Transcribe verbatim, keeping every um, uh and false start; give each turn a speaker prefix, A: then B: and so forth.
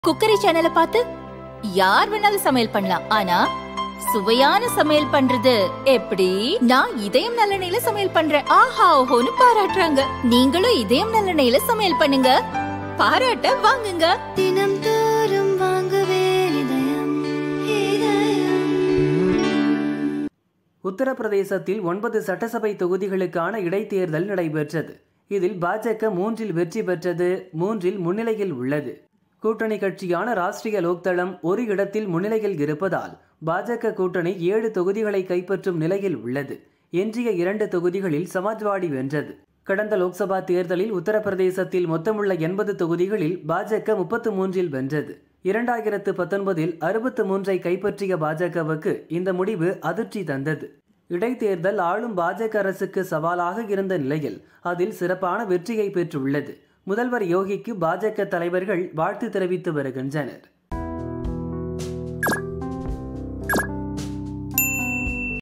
A: Cookery சேனலை பார்த்து யார் வேணாலும் சமையல் பண்ணலாம். ஆனா சுவையான சமையல் பண்றது எப்படி? நான் இதயம் நல்லெண்ணெயில சமையல் பண்றேன். ஆஹா ஓஹோன்னு பாராட்டுறாங்க. நீங்களும் இதயம் நல்லெண்ணெயில சமையல் பண்ணுங்க, பாராட்ட வாங்குங்க.
B: தினம் தோறும் வாங்குவே இதயம் இதயம்.
C: உத்தரப்பிரதேசத்தில் ஒன்பது சட்டசபை தொகுதிகளுக்கான இடைத்தேர்தல் நடைபெற்றது. இதில் பாஜக மூன்றில் வெற்றி பெற்றது, மூன்றில் முன்னிலையில் உள்ளது. கூட்டணி கட்சியான ராஷ்டிரிய லோக்தளம் ஒரு இடத்தில் முன்னிலையில் இருப்பதால் பாஜக கூட்டணி ஏழு தொகுதிகளை கைப்பற்றும் நிலையில் உள்ளது. எஞ்சிய இரண்டு தொகுதிகளில் சமாஜ்வாடி வென்றது. கடந்த லோக்சபா தேர்தலில் உத்தரப்பிரதேசத்தில் மொத்தமுள்ள எண்பது தொகுதிகளில் பாஜக முப்பத்து மூன்றில் வென்றது. இரண்டாயிரத்து பத்தொன்பதில் அறுபத்து மூன்றை கைப்பற்றிய பாஜகவுக்கு இந்த முடிவு அதிர்ச்சி தந்தது. இடைத்தேர்தல் ஆளும் பாஜக அரசுக்கு சவாலாக இருந்த நிலையில் அதில் சிறப்பான வெற்றியை பெற்றுள்ளது. முதல்வர் யோகிக்கு பாஜக தலைவர்கள் வாழ்த்து தெரிவித்து வருகின்றனர்.